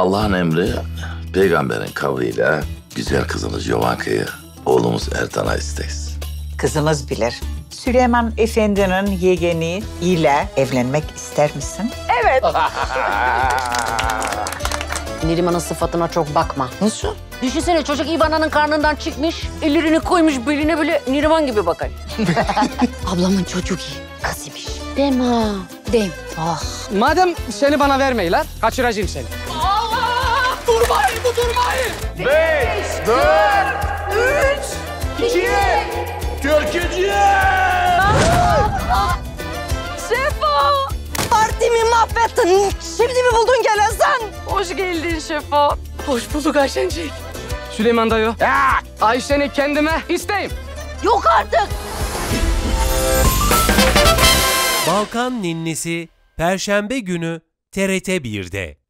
Allah'ın emri, peygamberin kavliyle güzel kızımız Jovanka'yı oğlumuz Ertan'a isteyiz. Kızımız bilir. Süleyman Efendi'nin yeğeni ile evlenmek ister misin? Evet. Neriman'ın sıfatına çok bakma. Nasıl? Düşünsene çocuk İvana'nın karnından çıkmış, ellerini koymuş beline böyle Neriman gibi bakar. Ablamın çocuğu iyi, kız imiş. Deme ha, dem. Ah. Madem seni bana vermeyler, kaçıracağım seni. Allah! Durmayın bu durmayın. 5, 4, 3, 2, Türkücüye! Şefo! Partimi mahvettin. Şimdi mi buldun gelen sen? Hoş geldin Şefo. Hoş bulduk Ayşencik. Süleyman dayı. Ayşe'ni kendime isteyim. Yok artık. Balkan Ninnisi Perşembe günü TRT 1'de.